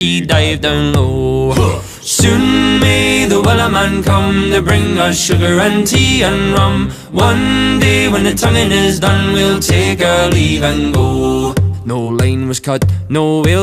he dived down low. Soon may the Wellerman come to bring us sugar and tea and rum. One day when the tonguing is done, we'll take our leave and go. No line was cut, no whale